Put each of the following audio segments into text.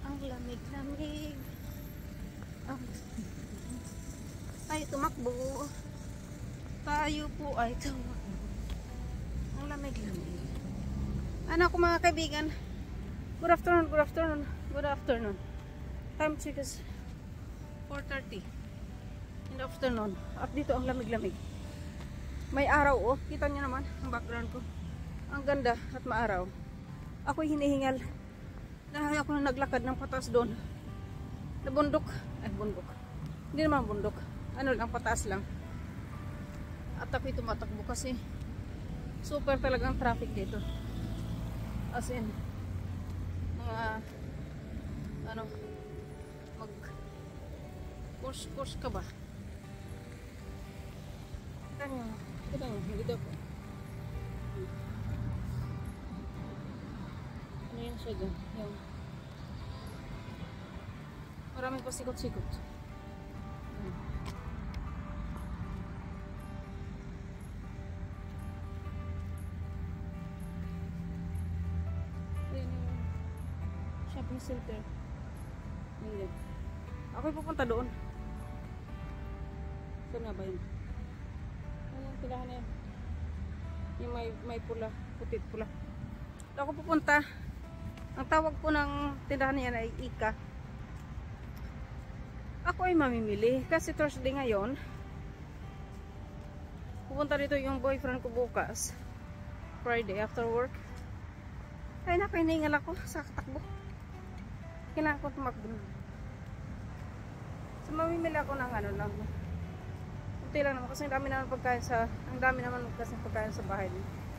Ang lamig-lamig. Ang... Ay, tumakbo. Tayo po ay tumakbo. Ang lamig-lamig. Anak ko mga kaibigan. Good afternoon, good afternoon, good afternoon. Time check is 4:30 in the afternoon. At dito ang lamig-lamig. May araw oh. Kita niyo naman ang background ko. Ang ganda at maaraw. Ako'y hinihingal. Dahil ako na naglakad ng patas doon. Na bundok. Ay, bundok. Hindi naman bundok. Ano lang, pataas lang. At ako'y tumatakbo kasi super talagang traffic dito. As in, mga ano, mag course ka ba? Kita nyo, dito po. Ano yan siya dyan? Yung maraming pasikot-sikot. Ayan yung shopping center. Hindi. Ako'y pupunta doon. Saan nga ba yun? Ano yung tilahan na yun? Yung may pula, putit pula. Ito ako pupunta. Ang tawag po ng tindahan niya ay Ika. Ako ay mamimili kasi Thursday ngayon. Pupunta dito yung boyfriend ko bukas. Friday after work. Ay napahiningal ako sa takbo. Kailangan ko tumakbo. So mamimili ako ng ano lang. Kunti lang naman kasi ang dami naman kasi pagkain sa bahay.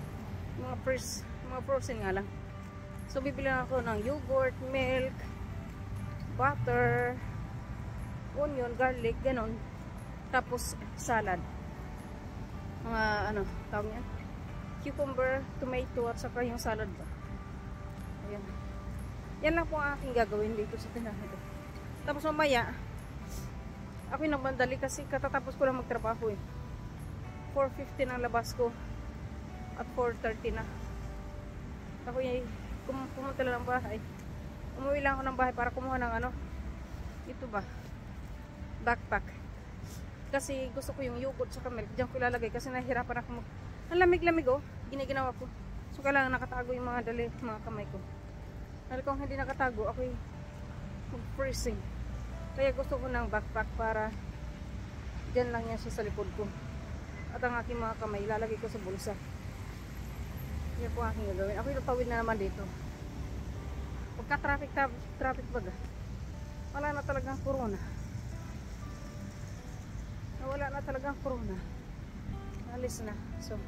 Mga frozen nga lang. So bibili ako ng yogurt, milk, butter, onion, garlic, ganon. Tapos salad. Mga ano, tawag niyan? Cucumber, tomato at saka yung salad ba. Ayan. Yan lang po ang aking gagawin dito sa tindahan ito. Tapos mamaya, ako'y nagbandali kasi katatapos ko lang magtrabaho eh. 4:50 ang labas ko at 4:30 na. Ako ay pumunta lang ng bahay. Umuwi lang ako ng bahay para kumuha ng ano, ito ba, backpack. Kasi gusto ko yung yogurt sa milk. Diyan ko ilalagay kasi nahihirapan ako ang lamig-lamig oh, giniginawa ko. So kailangan nakatago yung mga mga kamay ko. Dahil kung hindi nakatago, ako'y mag-freezing. Kaya gusto ko ng backpack para dyan lang yan siya sa likod ko. At ang aking mga kamay, ilalagay ko sa bulsa. Yan po aking gagawin. Ako itutawid na naman dito. Pagka traffic baga, wala na talagang corona. Wala na talagang corona. Alis na. So,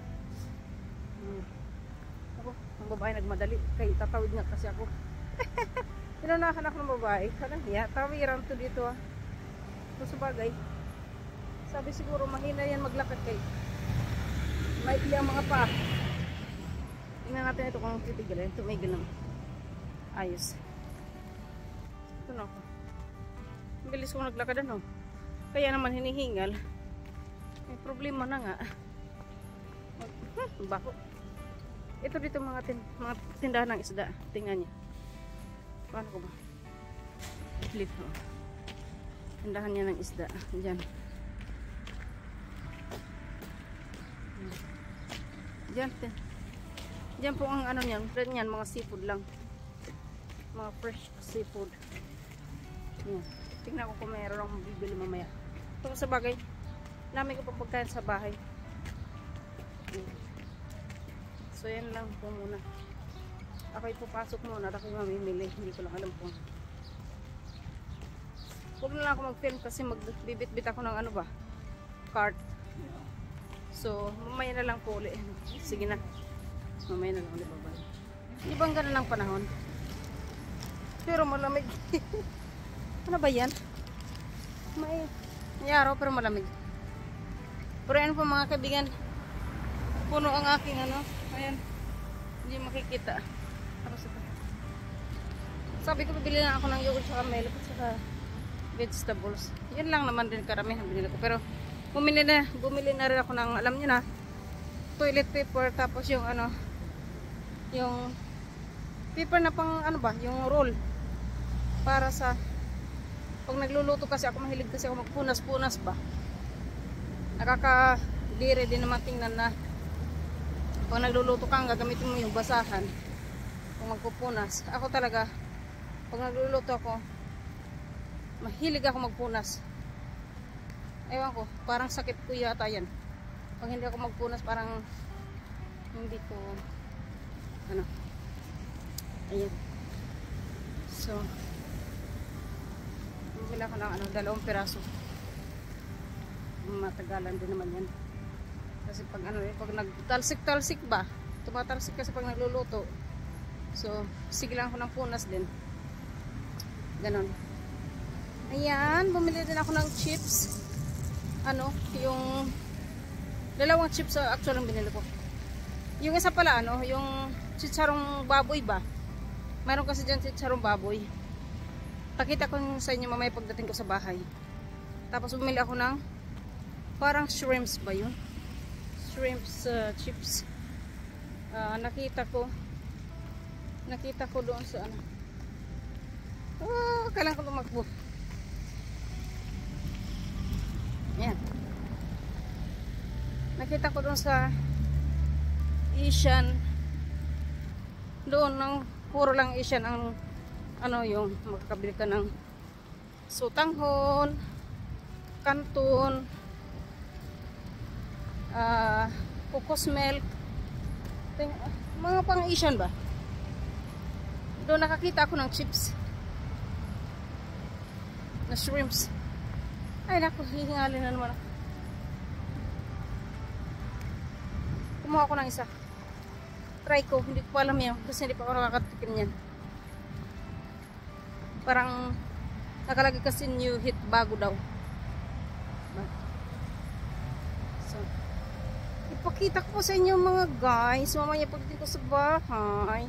ako, ang babae nagmadali. Kaya tatawid nga kasi ako. Inunahan ako ng babae. Parang hiya. Tawiran to dito ah. So, sabagay. Sabi siguro mahina yan maglakad kay. Maikli ang mga paa. Tingnan natin ito kung titigilin. Tumigil lang. Ayos. Ito na ako. Ang bilis kong naglakad ano. Kaya naman hinihingal. May problema na nga. Bako. Ito dito mga tindahan ng isda. Tingnan niya. Paano ko ba? Flip. Oh. Tindahan niya ng isda. Diyan. Diyan. Diyan po ang ano niyan. Diyan mga seafood lang. Mga fresh seafood. Yan. Tingnan ko kung mayroon akong bibili mamaya. Kung sa bagay, namin ko pa pagkain sa bahay. So yan lang po muna. Ako'y pupasok muna at ako'y mamimili. Hindi ko lang alam kung huwag na lang ako mag-film kasi magbibit-bit ako ng ano ba, cart. So mamaya na lang po ulit. Sige na, mamaya na lang ulit babay. Hindi bang ganun ang panahon? Pero malamig. Ano ba yan? May araw pero malamig. Pero yan po mga kaibigan, puno ang aking ano. Ayan, hindi makikita. Tapos ito. Sabi ko bibili na ako ng yogurt sa milk at saka vegetables. Yan lang naman din karamihan binili ko. Pero bumili na rin ako ng, alam nyo na, toilet paper. Tapos yung ano, yung paper na pang ano ba, yung roll. para sa pag nagluluto kasi ako, mahilig kasi ako magpunas-punas ba. Nakakadiri din naman tingnan na pag nagluluto ka, gagamitin mo yung basahan kung magpupunas. Ako talaga, pag nagluluto ako, mahilig ako magpunas. Ewan ko, parang sakit ko yata yan. Pag hindi ako magpunas, parang hindi ko ano. Ayan. So, bumili ako ng 2 piraso. Matagalan din naman yan. Kasi pag pag nagtalsik-talsik ba, tumatalsik kasi pag nagluluto. So, sige lang ako ng punas din. Ganon. Ayan, bumili din ako ng chips. Yung 2 chips actually ang binili ko. Yung isa pala yung chicharong baboy ba? Mayroon kasi dyan chicharong baboy. Pakita ko sa inyo mamaya pagdating ko sa bahay. Tapos bumili ako ng parang shrimps ba yun? Shrimps chips. Nakita ko doon sa kailan ko tumakbo. Yan. Nakita ko doon sa Asian. Doon ng puro lang Asian ang yung makakabili ka ng sutanghon, kanton, cocos milk, mga pang Asian ba. Doon nakakita ako ng chips na shrimps. Ay naku, hihingalin na naman ako. Kumuha ako ng isa. Try ko, hindi ko pa alam yan kasi hindi pa ako nakakatikim yan. Parang nakalagay kasi new hit bago daw. So, ipakita ko sa inyo mga guys mamaya pagdating ko sa bahay.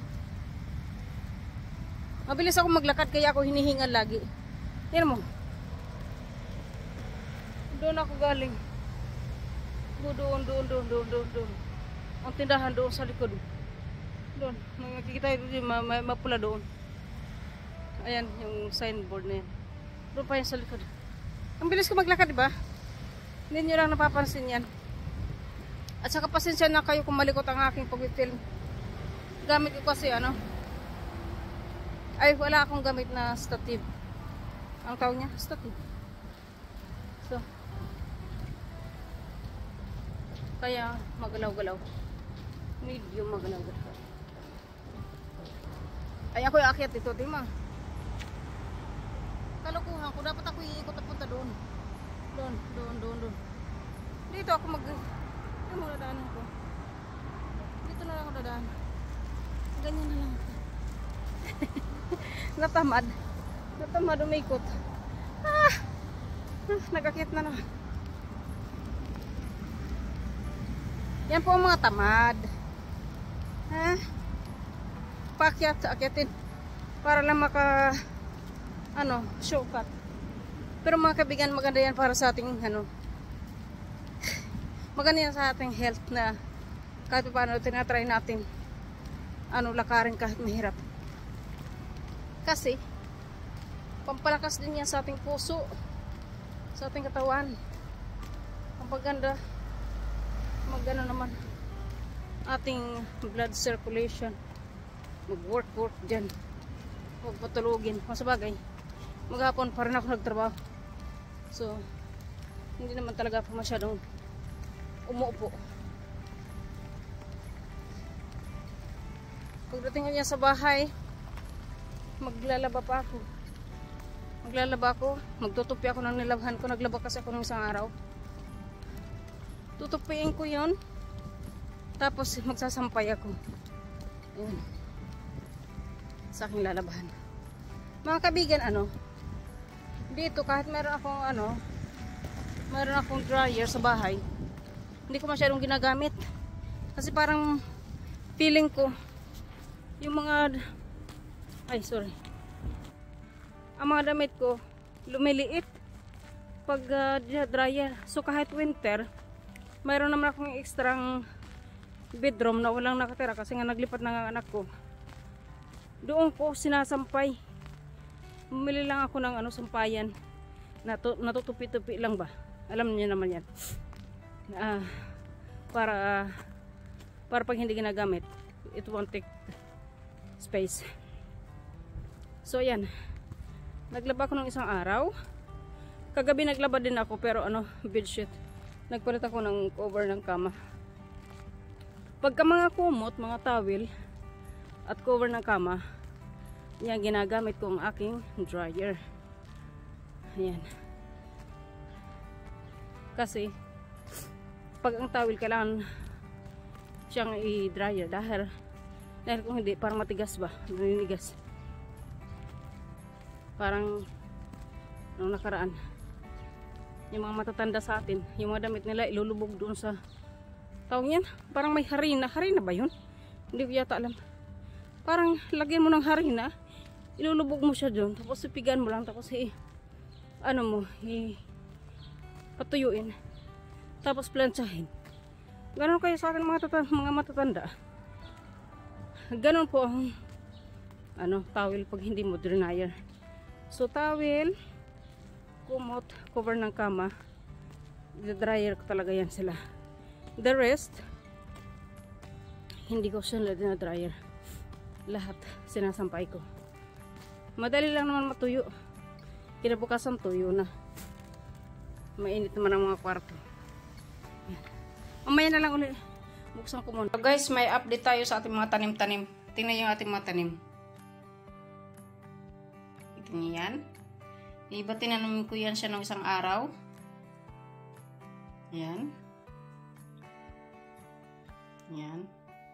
Mabilis ako maglakad kaya ako hinihingal lagi. Tingnan mo. Doon ako galing. Doon. Ang tindahan doon sa likod. Doon. Makikita yung mapula doon. Ayan, yung signboard na yan. Doon pa yan sa likod. Ang bilis ko maglakad, diba? Hindi nyo lang napapansin yan. At saka pasensya na kayo kung malikot ang aking pag-film. Gamit ko kasi ay wala akong gamit na stative. Ang tawag niya? Stative. So, kaya magalaw-galaw. Medium magalaw-galaw. Ay ako yung akyat dito, di ma. Kalukuhan ko, dapat ako iikot at punta doon. Doon. Dito ako dito mo dadaanan ko. Dito na lang ako dadaan. Ganyan na lang. Natamad umikot. Nagakyat na naman. Yan po ang mga tamad. Akyatin para lang shortcut. Pero mga kaibigan, maganda yan para sa ating maganda yan sa ating health na kahit paano tinatry natin lakarin kahit mahirap. Kasi pampalakas din yan sa ating puso, sa ating katawan. Pampaganda magano naman ating blood circulation. Mag-work dyan. Huwag patulugin. Kung sabagay, maghapon pa rin ako nagtrabaho. So, hindi naman talaga ako masyadong umuupo. Pagdating niya sa bahay, maglalaba ako. Magtutupi ako ng nilabhan ko. Naglaba kasi ako ng isang araw. Tutupiin ko yon. Tapos magsasampay ako. Ayan. Sa aking lalabahan. Mga kaibigan, dito kahit meron akong dryer sa bahay, hindi ko masyadong ginagamit. Kasi parang feeling ko yung mga ang mga damit ko lumiliit pag dryer. So kahit winter, mayroon naman akong extrang bedroom na walang nakatira kasi nga naglipat na ang anak ko. Doon ko sinasampay Bumili lang ako ng ano, sampayan. Natutupi-tupi lang ba? Alam niyo naman yan. Para pag hindi ginagamit, it won't take space. So ayan, naglaba ko ng isang araw. Kagabi naglaba din ako, pero ano, bedsheet. Nagpalit ako ng cover ng kama. Pagka mga kumot, mga towel at cover ng kama, yan ginagamit ko ang aking dryer. Ayan. Kasi pag ang towel kailangan siyang i-dryer dahil kung hindi parang matigas ba, naninigas. Parang nung nakaraan yung mga matatanda sa atin, yung mga damit nila ilulubog doon sa tawag yan, parang may harina ba yun? Hindi ko yata alam. Parang lagyan mo ng harina, ilulubog mo siya doon, tapos ipigan mo lang, tapos ano mo, patuyuin, tapos plantsahin. Ganon kayo sa akin mga matatanda. Ganon po ang ano, towel pag hindi mo dryer. So towel, kumot, cover ng kama, dryer ko talaga yan sila. The rest, hindi ko sila na dryer. Lahat sinasampay ko. Madali lang naman matuyo. Kinabukasan tuyo na. Mainit naman ang mga kwarto. Mamaya na lang ulit. Buksan ko muna. So guys, may update tayo sa ating mga tanim-tanim. Tingnan yung ating mga tanim. Ito niyo yan. Iba tinanong ko yan siya ng isang araw. Yan. Yan.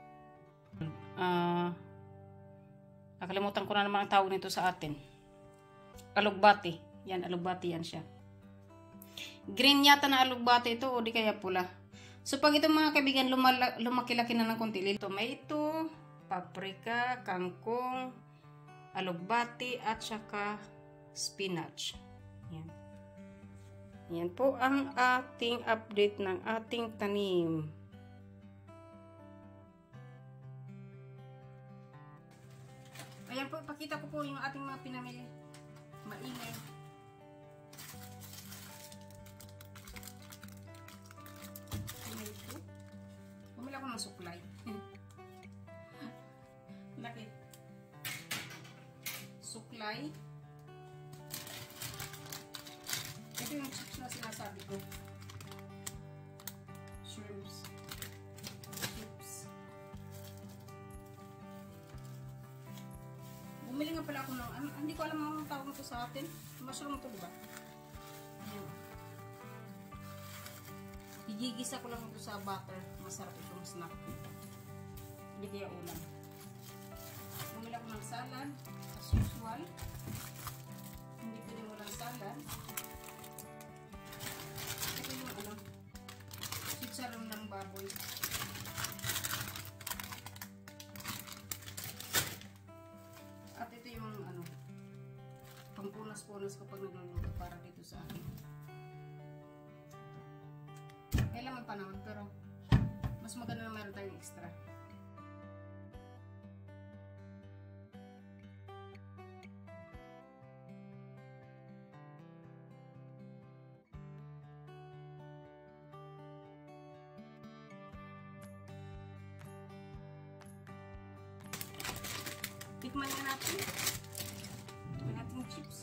Nakalimutan ko na naman ang tawag nito sa atin. Alugbati. Yan, alugbati yan siya. Green yata na alugbati ito o di kaya pula. So pag ito mga kaibigan lumaki-laki na ng konti, tomato, paprika, kangkong, alugbati at saka spinach. Yan. Yan po ang ating update ng ating tanim. Ayan po, ipakita ko po yung ating mga pinamili. Maingay. Bumili ako ng suklay. Laki. Suklay. Ito yung chips na sinasabi ko. Shrimps. Chips. Bumili nga pala ako ng, hindi ko alam ang tawag nito sa atin. Mushroom ito, diba? Ayan. Igigisa ko lang ito sa butter. Masarap itong snack. Hindi kaya ulam. Bumili ako ng salad. As usual. Hindi pwede mo lang salad. Ito yung ano, chicharon ng baboy. At ito yung ano, pampunas-punas kapag nagluluto para dito sa akin. Kailangan pa naman, pero mas maganda na meron tayong extra. Tikman nga natin. Tikman natin yung chips.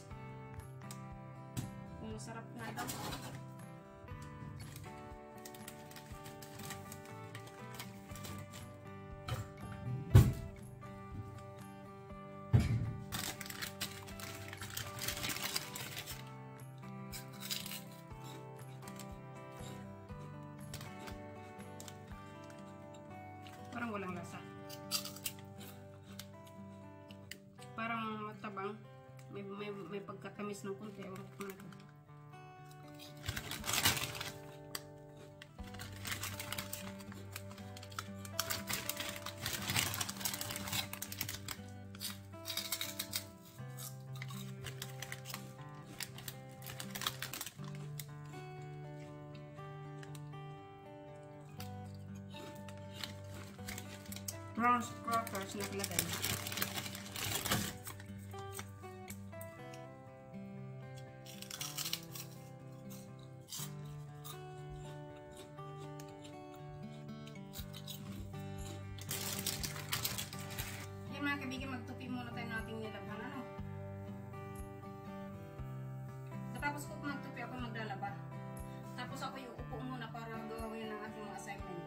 Kung masarap na daw. Parang walang lasa. Parang matabang. May pagkatamis ng konti. Ewan ko na ito. Brown crackers nakalagay. kaibigan, magtupi muna tayo nating nilabhan, ano? Tapos ko magtupi ako maglalaba. Tapos ako yung upo muna para gawin ang aking mga assignment.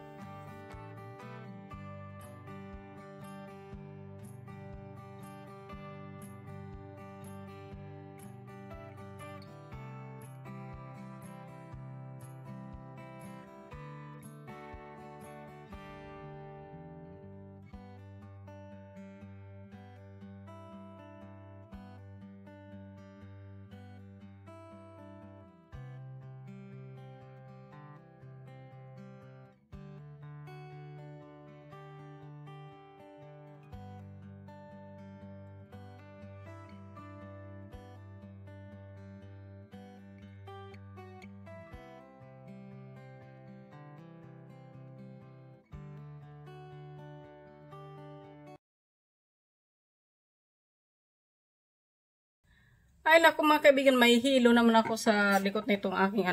Ay naku mga kaibigan, may hilo naman ako sa likod nitong aking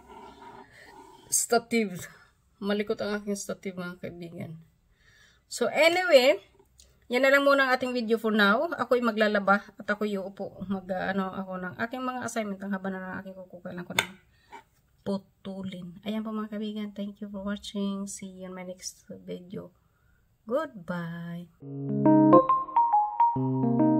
stative. Malikot ang aking stative mga kaibigan. So anyway, yan na lang muna ang ating video for now. Ako'y maglalaba at ako'y uupo ako ng aking mga assignment ang haba na ng aking kukukailan ko ng putulin. Ayan po mga kaibigan, thank you for watching. See you in my next video. Goodbye.